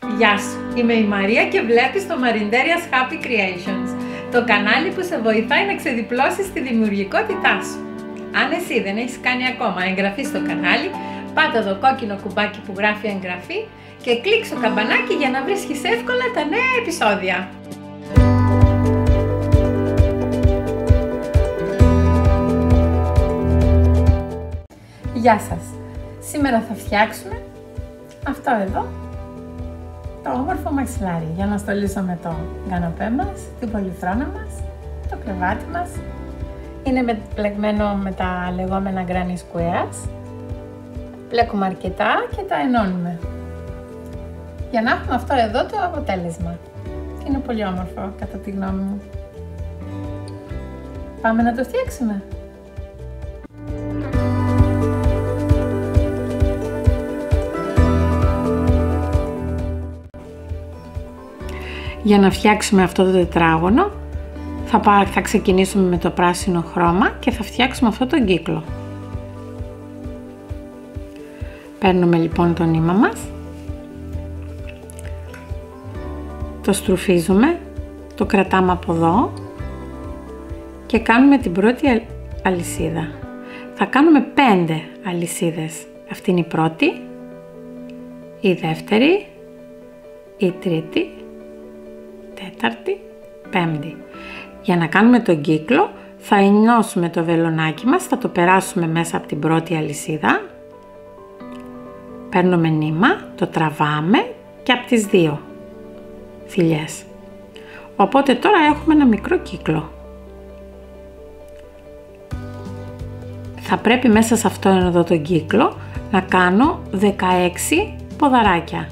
Γεια σου, είμαι η Μαρία και βλέπεις το Marinderia's Happy Creations, το κανάλι που σε βοηθάει να ξεδιπλώσεις τη δημιουργικότητά σου. Αν εσύ δεν έχεις κάνει ακόμα εγγραφή στο κανάλι, πάτα το κόκκινο κουμπάκι που γράφει εγγραφή και κλείξε το καμπανάκι για να βρίσκεις εύκολα τα νέα επεισόδια. Γεια σας! Σήμερα θα φτιάξουμε αυτό εδώ, το όμορφο μαξιλάρι, για να στολίσουμε το καναπέ μας, την πολυθρόνα μας, το κρεβάτι μας. Είναι πλεγμένο με τα λεγόμενα granny squares. Πλέκουμε αρκετά και τα ενώνουμε για να έχουμε αυτό εδώ το αποτέλεσμα. Είναι πολύ όμορφο κατά τη γνώμη μου. Πάμε να το φτιάξουμε. Για να φτιάξουμε αυτό το τετράγωνο θα ξεκινήσουμε με το πράσινο χρώμα και θα φτιάξουμε αυτό τον κύκλο. Παίρνουμε λοιπόν το νήμα μας, το στρουφίζουμε, το κρατάμε από εδώ και κάνουμε την πρώτη αλυσίδα. Θα κάνουμε 5 αλυσίδες. Αυτή είναι η πρώτη, η δεύτερη, η τρίτη, τέταρτη, πέμπτη. Για να κάνουμε τον κύκλο θα ενώσουμε το βελονάκι μας, θα το περάσουμε μέσα από την πρώτη αλυσίδα, παίρνουμε νήμα, το τραβάμε και από τις δύο θηλιές. Οπότε τώρα έχουμε ένα μικρό κύκλο. Θα πρέπει μέσα σε αυτό εδώ τον κύκλο να κάνω 16 ποδαράκια.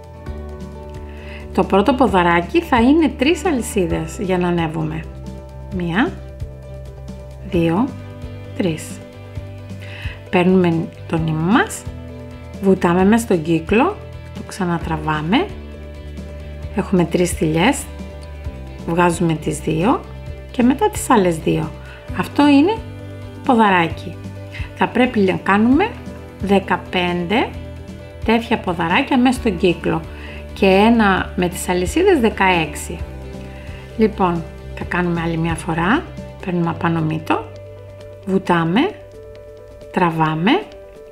Το πρώτο ποδαράκι θα είναι 3 αλυσίδες για να ανέβουμε. 1, 2, 3. Παίρνουμε το νήμα μας, βουτάμε μέσα στον κύκλο, το ξανατραβάμε. Έχουμε 3 θηλιές, βγάζουμε τις 2 και μετά τις άλλες 2. Αυτό είναι ποδαράκι. Θα πρέπει να κάνουμε 15 τέτοια ποδαράκια μέσα στον κύκλο και ένα με τις αλυσίδες 16. Λοιπόν, θα κάνουμε άλλη μια φορά. Παίρνουμε απάνω μύτο, βουτάμε, τραβάμε,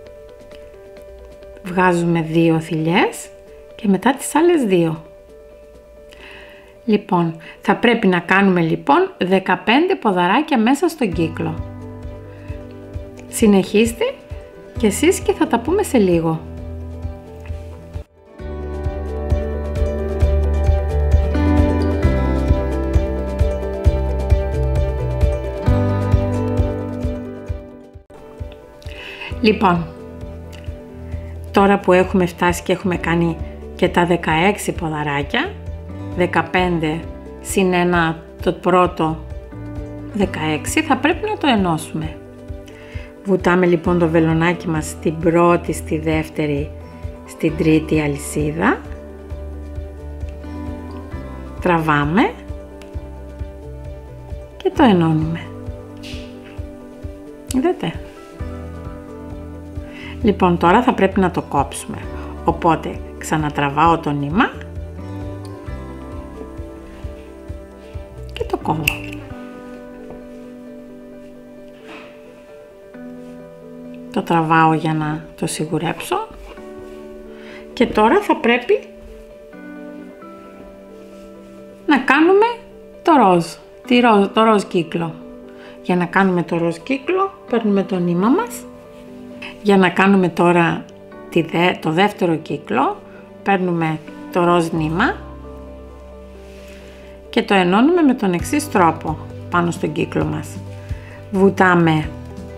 βγάζουμε 2 θηλιές και μετά τις άλλες 2. Λοιπόν, θα πρέπει να κάνουμε λοιπόν 15 ποδαράκια μέσα στον κύκλο. Συνεχίστε και εσείς και θα τα πούμε σε λίγο. Λοιπόν, τώρα που έχουμε φτάσει και έχουμε κάνει και τα 16 ποδαράκια, 15 συν 1 το πρώτο 16, θα πρέπει να το ενώσουμε. Βουτάμε λοιπόν το βελονάκι μας στην πρώτη, στη δεύτερη, στην τρίτη αλυσίδα, τραβάμε και το ενώνουμε. Είδατε? Λοιπόν, τώρα θα πρέπει να το κόψουμε, οπότε ξανατραβάω το νήμα και το κόβω. Το τραβάω για να το σιγουρέψω και τώρα θα πρέπει να κάνουμε το ροζ κύκλο. Για να κάνουμε το ροζ κύκλο παίρνουμε το νήμα μας. Για να κάνουμε τώρα το δεύτερο κύκλο παίρνουμε το ροζ νήμα και το ενώνουμε με τον εξής τρόπο πάνω στον κύκλο μας. Βουτάμε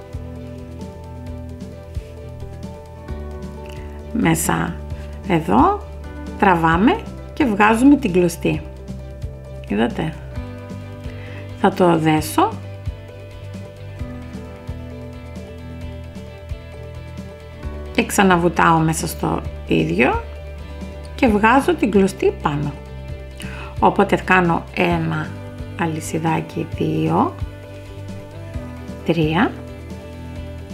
μέσα εδώ, τραβάμε και βγάζουμε την κλωστή. Είδατε? Θα το δέσω και ξαναβουτάω μέσα στο ίδιο και βγάζω την κλωστή πάνω. Οπότε κάνω ένα αλυσιδάκι, 2, 3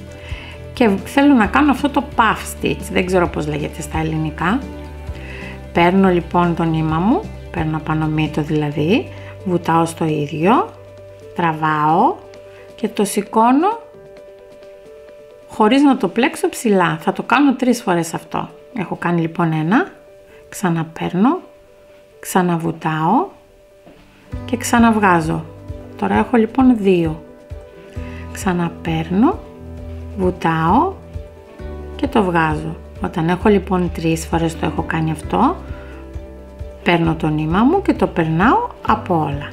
και θέλω να κάνω αυτό το puff stitch, δεν ξέρω πώς λέγεται στα ελληνικά. Παίρνω λοιπόν το νήμα μου, παίρνω απανομήτω δηλαδή, βουτάω στο ίδιο, τραβάω και το σηκώνω χωρίς να το πλέξω ψηλά. Θα το κάνω 3 φορές αυτό. Έχω κάνει λοιπόν 1, ξαναπαίρνω, ξαναβουτάω και ξαναβγάζω. Τώρα έχω λοιπόν 2. Ξαναπαίρνω, βουτάω και το βγάζω. Όταν έχω λοιπόν 3 φορές το έχω κάνει αυτό, παίρνω το νήμα μου και το περνάω από όλα.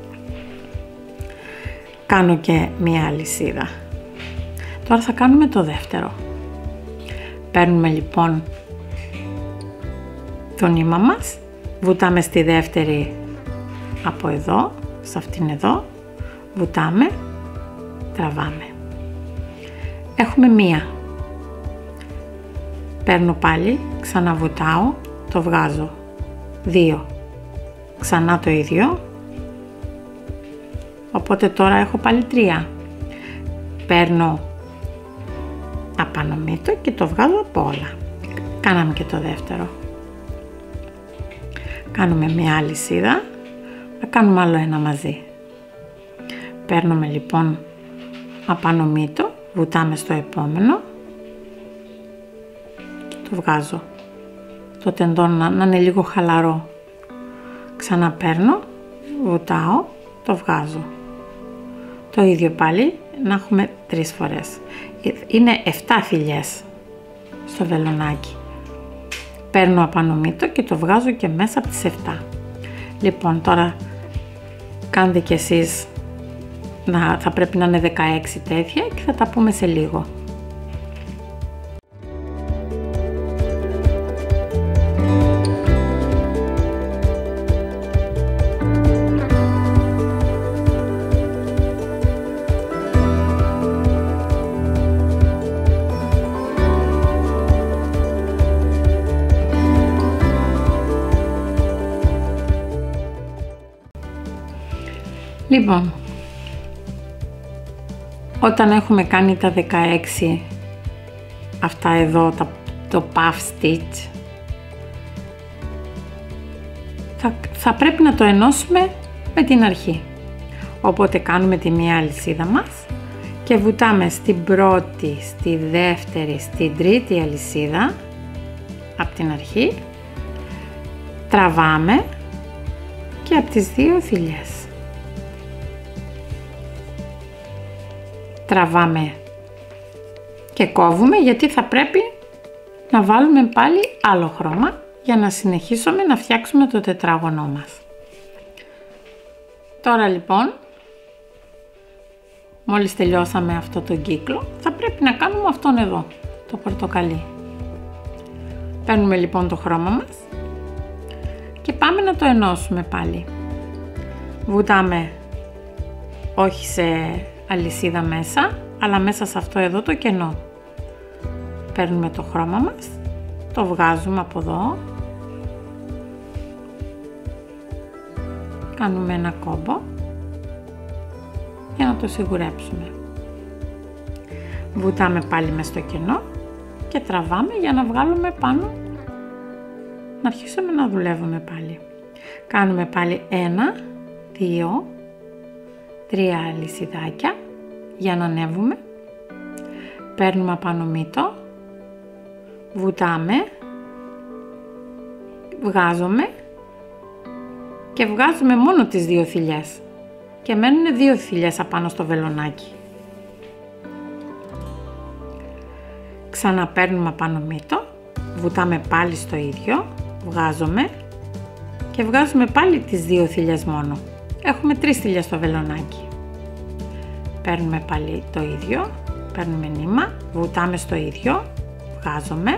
Κάνω και μία αλυσίδα. Τώρα θα κάνουμε το δεύτερο. Παίρνουμε λοιπόν το νήμα μας, βουτάμε στη δεύτερη από εδώ, σε αυτήν εδώ, βουτάμε, τραβάμε. Έχουμε μία. Παίρνω πάλι, ξαναβουτάω, το βγάζω. 2. Ξανά το ίδιο. Οπότε τώρα έχω πάλι 3. Παίρνω απανομήτω και το βγάζω από όλα. Κάναμε και το δεύτερο. Κάνουμε μια άλλη αλυσίδα. Θα κάνουμε άλλο ένα μαζί. Παίρνουμε λοιπόν απανομήτω, βουτάμε στο επόμενο και το βγάζω. Το τεντώνω να είναι λίγο χαλαρό. Ξαναπαίρνω, βουτάω, το βγάζω. Το ίδιο πάλι, να έχουμε 3 φορές. Είναι 7 θηλιές στο βελονάκι. Παίρνω απανομήτω και το βγάζω και μέσα από τις 7. Λοιπόν, τώρα κάντε κι εσείς, θα πρέπει να είναι 16 τέτοια και θα τα πούμε σε λίγο. Λοιπόν, όταν έχουμε κάνει τα 16 αυτά εδώ, το puff stitch, θα πρέπει να το ενώσουμε με την αρχή. Οπότε κάνουμε τη μία αλυσίδα μας και βουτάμε στην πρώτη, στη δεύτερη, στην τρίτη αλυσίδα από την αρχή, τραβάμε και από τις 2 θηλιές. Τραβάμε και κόβουμε, γιατί θα πρέπει να βάλουμε πάλι άλλο χρώμα για να συνεχίσουμε να φτιάξουμε το τετράγωνο μας. Τώρα λοιπόν, μόλις τελειώσαμε αυτό το κύκλο, θα πρέπει να κάνουμε αυτόν εδώ, το πορτοκαλί. Παίρνουμε λοιπόν το χρώμα μας και πάμε να το ενώσουμε πάλι. Βουτάμε όχι σε αλυσίδα μέσα, αλλά μέσα σε αυτό εδώ το κενό. Παίρνουμε το χρώμα μας, το βγάζουμε από εδώ, κάνουμε ένα κόμπο για να το σιγουρέψουμε. Βουτάμε πάλι μες στο κενό και τραβάμε για να βγάλουμε πάνω, να αρχίσουμε να δουλεύουμε πάλι. Κάνουμε πάλι 1, 2, 3 αλυσιδάκια για να ανέβουμε. Παίρνουμε απανομήτω, βουτάμε, βγάζουμε και βγάζουμε μόνο τις 2 θηλιές και μένουν 2 θηλιές απάνω στο βελονάκι. Ξαναπαίρνουμε απανομήτω, βουτάμε πάλι στο ίδιο, βγάζουμε και βγάζουμε πάλι τις 2 θηλιές μόνο. Έχουμε 3 θηλιές στο βελονάκι. Παίρνουμε πάλι το ίδιο, παίρνουμε νήμα, βουτάμε στο ίδιο, βγάζουμε.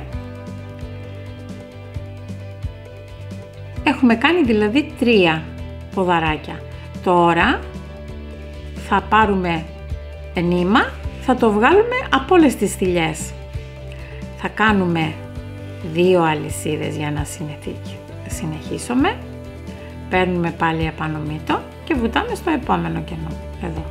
Έχουμε κάνει δηλαδή 3 ποδαράκια. Τώρα θα πάρουμε νήμα, θα το βγάλουμε από όλες τις θηλιές. Θα κάνουμε 2 αλυσίδες για να συνεχίσουμε. Παίρνουμε πάλι απανομήτω και βουτάμε στο επόμενο κενό, εδώ.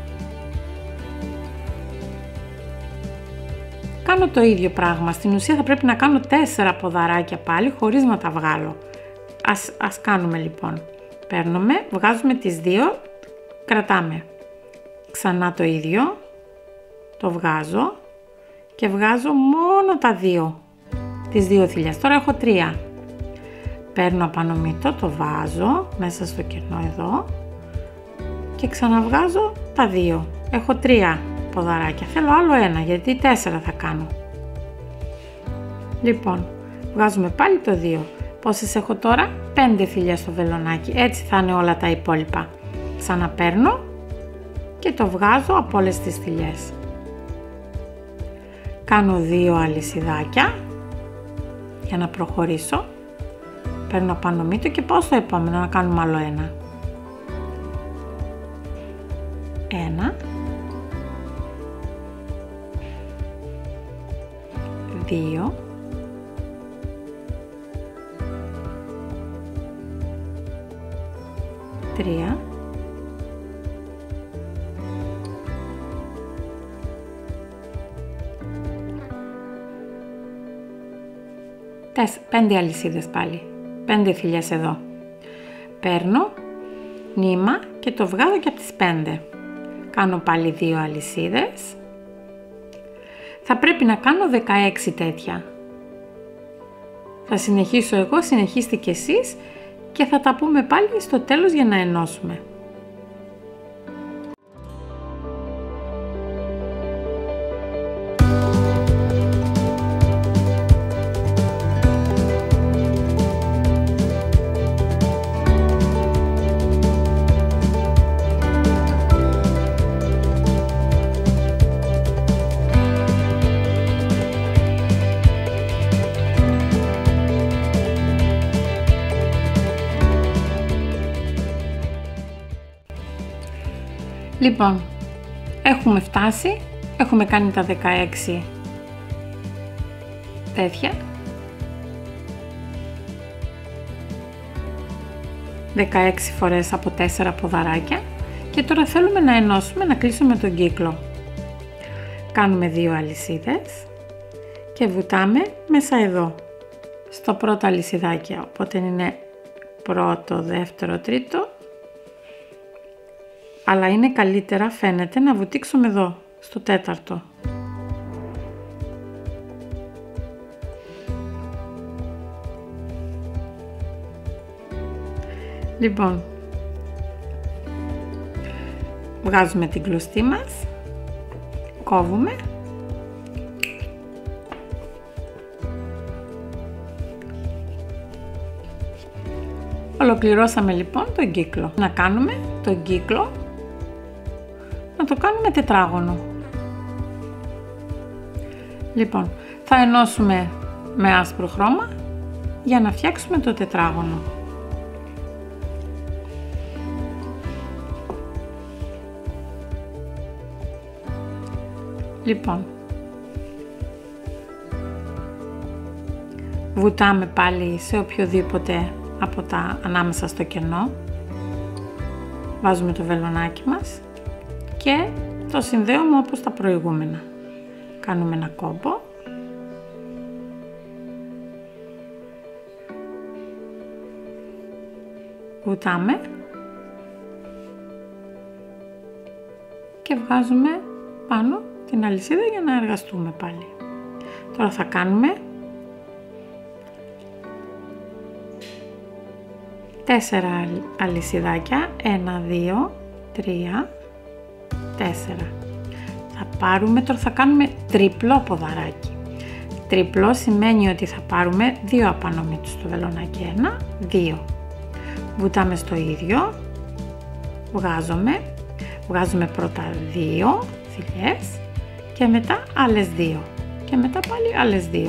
Κάνω το ίδιο πράγμα, στην ουσία θα πρέπει να κάνω 4 ποδαράκια πάλι χωρίς να τα βγάλω. Ας κάνουμε λοιπόν. Παίρνουμε, βγάζουμε τις δύο, κρατάμε. Ξανά το ίδιο, το βγάζω και βγάζω μόνο τα δύο, τις δύο θηλιές. Τώρα έχω 3. Παίρνω απάνω μύτο, το βάζω μέσα στο κενό εδώ και ξαναβγάζω τα δύο. Έχω 3 ποδαράκια, θέλω άλλο ένα γιατί 4 θα κάνω. Λοιπόν, βγάζουμε πάλι το 2. Πόσες έχω τώρα? 5 θηλιές στο βελονάκι, έτσι θα είναι όλα τα υπόλοιπα. Ξαναπαίρνω και το βγάζω από όλες τις θηλιές. Κάνω 2 αλυσιδάκια για να προχωρήσω. Παίρνω πάνω μύτο και πάω στο επόμενο να κάνουμε άλλο ένα. 1, 2, 3, 5 αλυσίδες πάλι, 5 θηλιές εδώ. Παίρνω νήμα και το βγάζω και από τις 5. Κάνω πάλι 2 αλυσίδες. Θα πρέπει να κάνω 16 τέτοια. Θα συνεχίσω εγώ, συνεχίστε και εσείς και θα τα πούμε πάλι στο τέλος για να ενώσουμε. Λοιπόν, έχουμε φτάσει, έχουμε κάνει τα 16 τέτοια. 16 φορές από 4 ποδαράκια και τώρα θέλουμε να ενώσουμε, να κλείσουμε τον κύκλο. Κάνουμε 2 αλυσίδες και βουτάμε μέσα εδώ, στο πρώτο αλυσιδάκι, οπότε είναι πρώτο, δεύτερο, τρίτο. Αλλά είναι καλύτερα, φαίνεται, να βουτήξουμε εδώ, στο τέταρτο. Λοιπόν, βγάζουμε την κλωστή μας, κόβουμε. Ολοκληρώσαμε λοιπόν τον κύκλο. Να κάνουμε τον κύκλο, να το κάνουμε τετράγωνο. Λοιπόν, θα ενώσουμε με άσπρο χρώμα για να φτιάξουμε το τετράγωνο. Λοιπόν, βουτάμε πάλι σε οποιοδήποτε από τα ανάμεσα στο κενό, βάζουμε το βελονάκι μας και το συνδέουμε όπως τα προηγούμενα. Κάνουμε ένα κόμπο, βουτάμε και βγάζουμε πάνω την αλυσίδα για να εργαστούμε πάλι. Τώρα θα κάνουμε 4 αλυσιδάκια, 1, 2, 3, 4. Θα πάρουμε, τώρα θα κάνουμε τριπλό ποδαράκι. Τριπλό σημαίνει ότι θα πάρουμε 2 απάνω μύτους στο βελονάκι, 1, 2. Βουτάμε στο ίδιο, βγάζουμε πρώτα 2 θηλιές και μετά άλλες 2 και μετά πάλι άλλες 2.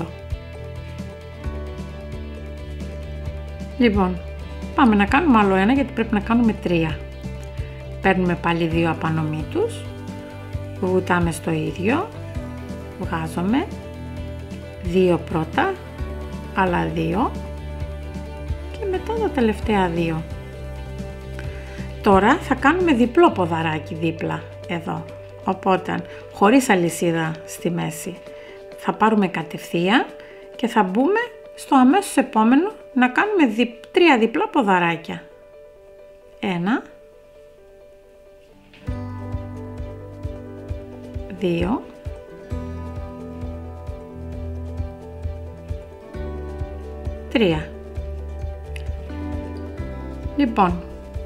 Λοιπόν, πάμε να κάνουμε άλλο ένα γιατί πρέπει να κάνουμε 3. Παίρνουμε πάλι 2 απάνω μύτους, βουτάμε στο ίδιο, βγάζουμε 2 πρώτα, άλλα 2 και μετά τα τελευταία 2. Τώρα θα κάνουμε διπλό ποδαράκι δίπλα εδώ, οπότε χωρίς αλυσίδα στη μέση. Θα πάρουμε κατευθείαν και θα μπούμε στο αμέσως επόμενο να κάνουμε 3 διπλά ποδαράκια. 1, 2, 3. Λοιπόν,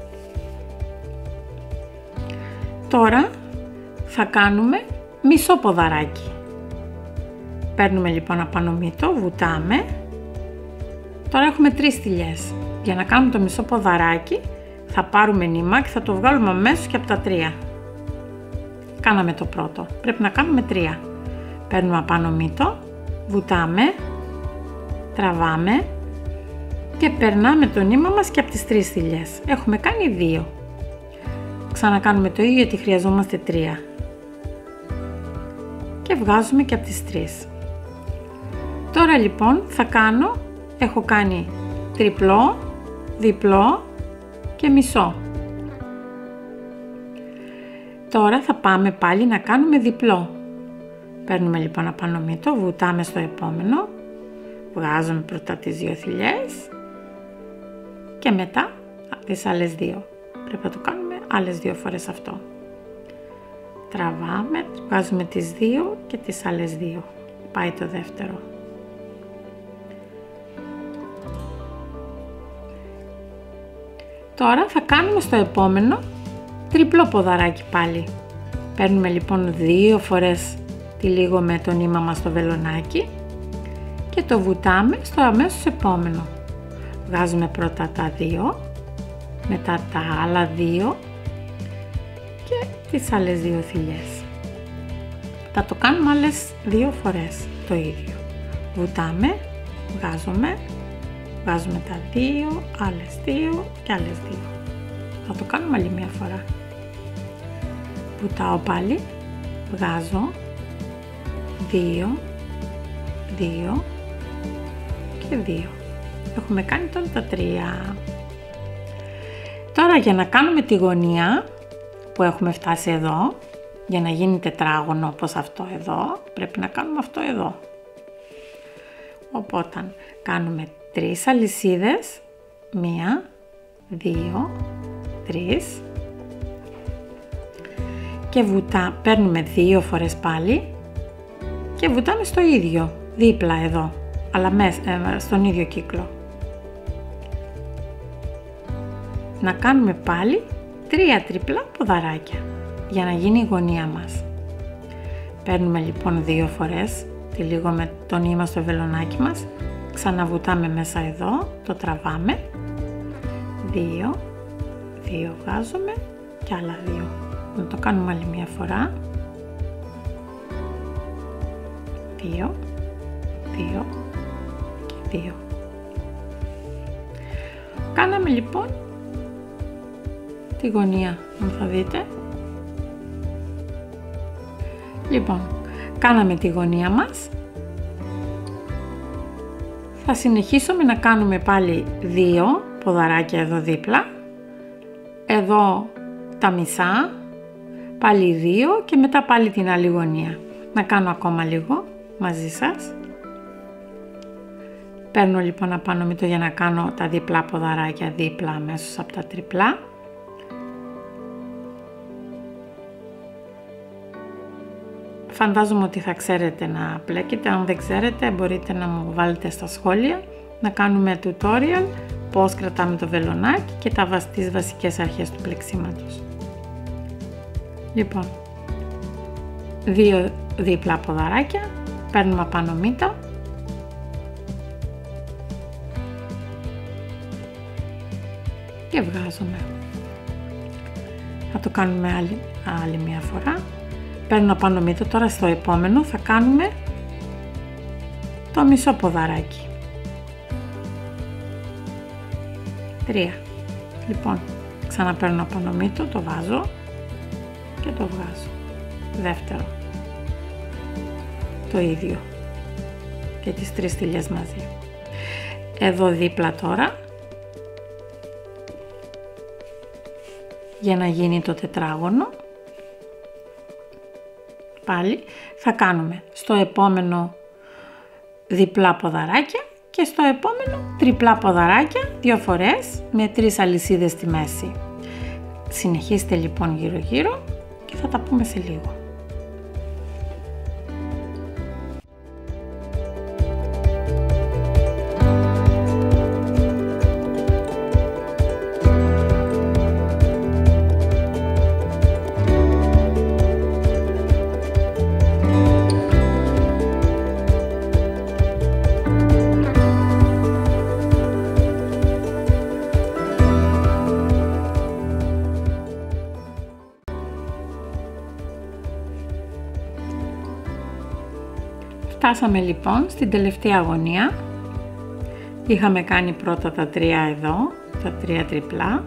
τώρα θα κάνουμε μισό ποδαράκι. Παίρνουμε λοιπόν απάνω μύτο, βουτάμε. Τώρα έχουμε 3 στυλιές. Για να κάνουμε το μισό ποδαράκι θα πάρουμε νήμα και θα το βγάλουμε αμέσως και από τα 3. Κάναμε το πρώτο, πρέπει να κάνουμε 3. Παίρνουμε απάνω μύτο, βουτάμε, τραβάμε και περνάμε το νήμα μας και από τις 3 στυλιές. Έχουμε κάνει 2. Ξανακάνουμε το ίδιο γιατί χρειαζόμαστε 3. Και βγάζουμε και από τις 3. Τώρα λοιπόν έχω κάνει τριπλό, διπλό και μισό. Τώρα θα πάμε πάλι να κάνουμε διπλό. Παίρνουμε λοιπόν απάνω μύτο, βουτάμε στο επόμενο, βγάζουμε πρώτα τις 2 θηλιές και μετά τις άλλες 2. Πρέπει να το κάνουμε άλλες 2 φορές αυτό. Τραβάμε, βγάζουμε τις 2 και τις άλλες 2. Πάει το δεύτερο. Τώρα θα κάνουμε στο επόμενο τριπλό ποδαράκι πάλι. Παίρνουμε λοιπόν 2 φορές τυλίγουμε το νήμα μας στο βελονάκι και το βουτάμε στο αμέσως επόμενο. Βγάζουμε πρώτα τα 2, μετά τα άλλα 2 και τις άλλες 2 θηλιές. Θα το κάνουμε άλλες 2 φορές το ίδιο. Βουτάμε, βγάζουμε τα 2, άλλες 2 και άλλες 2. Θα το κάνουμε άλλη μια φορά. Βουτάω πάλι, βγάζω 2, 2 και 2. Έχουμε κάνει τώρα τα 3. Τώρα για να κάνουμε τη γωνία που έχουμε φτάσει εδώ, για να γίνει τετράγωνο όπως αυτό εδώ, πρέπει να κάνουμε αυτό εδώ. Οπότε κάνουμε 3 αλυσίδες, 1, 2, 3 και παίρνουμε 2 φορές πάλι και βουτάμε στο ίδιο, δίπλα εδώ, αλλά στον ίδιο κύκλο. Να κάνουμε πάλι 3 τριπλά ποδαράκια για να γίνει η γωνία μας. Παίρνουμε λοιπόν 2 φορές, τυλίγουμε το νήμα στο βελονάκι μας, ξαναβουτάμε μέσα εδώ, το τραβάμε, 2, 2 βγάζουμε και άλλα 2. Να το κάνουμε άλλη μια φορά, 2, 2 και 2. Κάναμε λοιπόν τη γωνία, αν θα δείτε. Λοιπόν, κάναμε τη γωνία μας. Θα συνεχίσουμε να κάνουμε πάλι 2 ποδαράκια εδώ δίπλα. Εδώ τα μισά, πάλι 2 και μετά πάλι την άλλη γωνία. Να κάνω ακόμα λίγο μαζί σας. Παίρνω λοιπόν απάνω μύτο για να κάνω τα διπλά ποδαράκια δίπλα αμέσως από τα τριπλά. Φαντάζομαι ότι θα ξέρετε να πλέκετε, αν δεν ξέρετε μπορείτε να μου βάλετε στα σχόλια, να κάνουμε tutorial πώς κρατάμε το βελονάκι και τις βασικές αρχές του πλεξίματος. Λοιπόν, 2 δίπλα ποδαράκια, παίρνουμε απάνω μύτο και βγάζουμε. Θα το κάνουμε άλλη μια φορά. Παίρνω απάνω μύτο, τώρα στο επόμενο θα κάνουμε το μισό ποδαράκι. 3. Λοιπόν, ξαναπαίρνω απάνω μύτο, το βάζω και το βγάζω. Δεύτερο. Το ίδιο. Και τις 3 στυλιές μαζί. Εδώ δίπλα τώρα, για να γίνει το τετράγωνο, πάλι θα κάνουμε στο επόμενο διπλά ποδαράκια και στο επόμενο τριπλά ποδαράκια 2 φορές με 3 αλυσίδες στη μέση. Συνεχίστε λοιπόν γύρω γύρω και θα τα πούμε σε λίγο. Φτάσαμε λοιπόν στην τελευταία γωνία. Είχαμε κάνει πρώτα τα 3 εδώ, τα 3 τριπλά.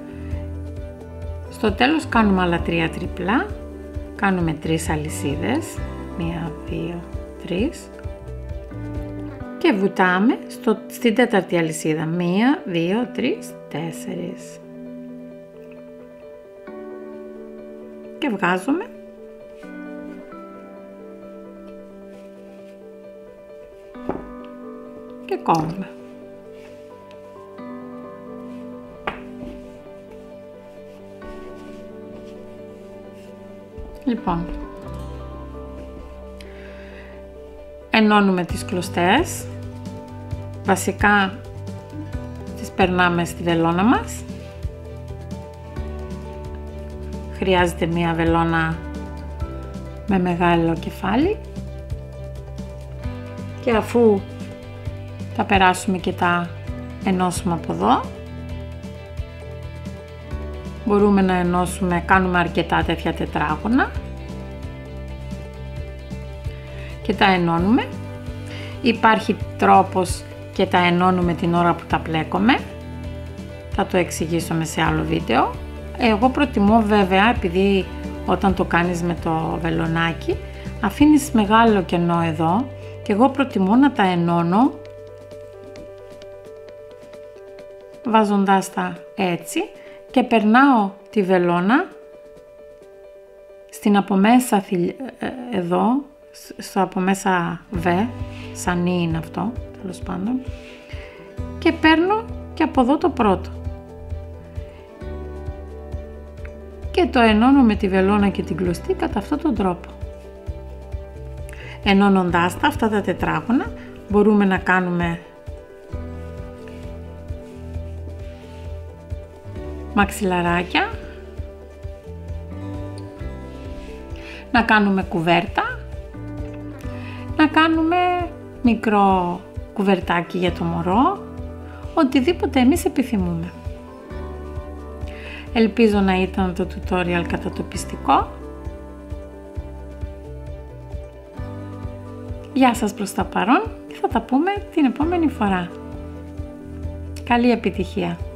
Στο τέλος κάνουμε άλλα 3 τριπλά. Κάνουμε 3 αλυσίδες, 1, 2, 3. Και βουτάμε στην τέταρτη αλυσίδα, 1, 2, 3, 4. Και βγάζουμε. Και κόβουμε. Λοιπόν, ενώνουμε τις κλωστές. Βασικά τις περνάμε στη βελόνα μας. Χρειάζεται μία βελόνα με μεγάλο κεφάλι. Και αφού τα περάσουμε και τα ενώσουμε από εδώ, μπορούμε να ενώσουμε, κάνουμε αρκετά τέτοια τετράγωνα και τα ενώνουμε. Υπάρχει τρόπος και τα ενώνουμε την ώρα που τα πλέκουμε, θα το εξηγήσω σε άλλο βίντεο. Εγώ προτιμώ βέβαια, επειδή όταν το κάνεις με το βελονάκι αφήνεις μεγάλο κενό εδώ, και εγώ προτιμώ να τα ενώνω βάζοντάς τα έτσι και περνάω τη βελόνα στην απομέσα εδώ, στο απομέσα β, σαν είναι αυτό, τέλος πάντων, και παίρνω και από εδώ το πρώτο και το ενώνω με τη βελόνα και την κλωστή κατά αυτόν τον τρόπο. Ενώνοντάς τα αυτά τα τετράγωνα μπορούμε να κάνουμε μαξιλαράκια, να κάνουμε κουβέρτα, να κάνουμε μικρό κουβερτάκι για το μωρό, οτιδήποτε εμείς επιθυμούμε. Ελπίζω να ήταν το tutorial κατατοπιστικό. Γεια σας προς τα παρόν και θα τα πούμε την επόμενη φορά. Καλή επιτυχία!